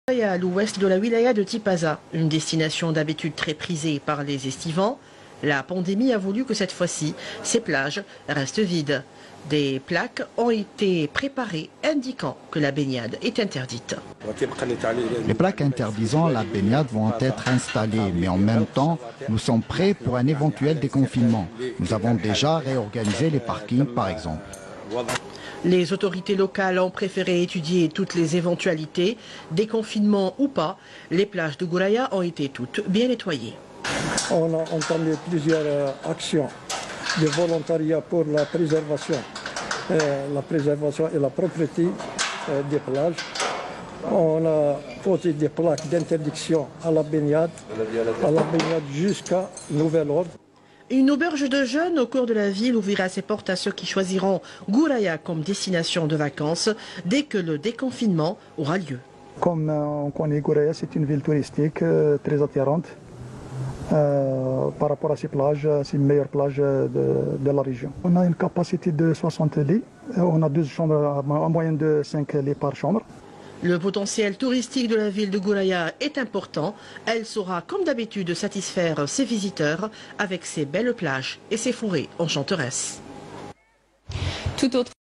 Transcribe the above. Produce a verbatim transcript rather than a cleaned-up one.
À l'ouest de la wilaya de Tipaza, une destination d'habitude très prisée par les estivants, la pandémie a voulu que cette fois-ci, ces plages restent vides. Des plaques ont été préparées indiquant que la baignade est interdite. Les plaques interdisant la baignade vont être installées, mais en même temps, nous sommes prêts pour un éventuel déconfinement. Nous avons déjà réorganisé les parkings, par exemple. Les autorités locales ont préféré étudier toutes les éventualités, déconfinement ou pas. Les plages de Gouraya ont été toutes bien nettoyées. On a entamé plusieurs actions de volontariat pour la préservation, euh, la préservation et la propreté euh, des plages. On a posé des plaques d'interdiction à la baignade, à la baignade jusqu'à nouvel ordre. Une auberge de jeunes au cœur de la ville ouvrira ses portes à ceux qui choisiront Gouraya comme destination de vacances dès que le déconfinement aura lieu. Comme on connaît Gouraya, c'est une ville touristique euh, très attirante euh, par rapport à ces plages, ces meilleures plages de, de la région. On a une capacité de soixante lits, on a douze chambres en moyenne de cinq lits par chambre. Le potentiel touristique de la ville de Gouraya est important. Elle saura, comme d'habitude, satisfaire ses visiteurs avec ses belles plages et ses forêts enchanteresses. Tout autre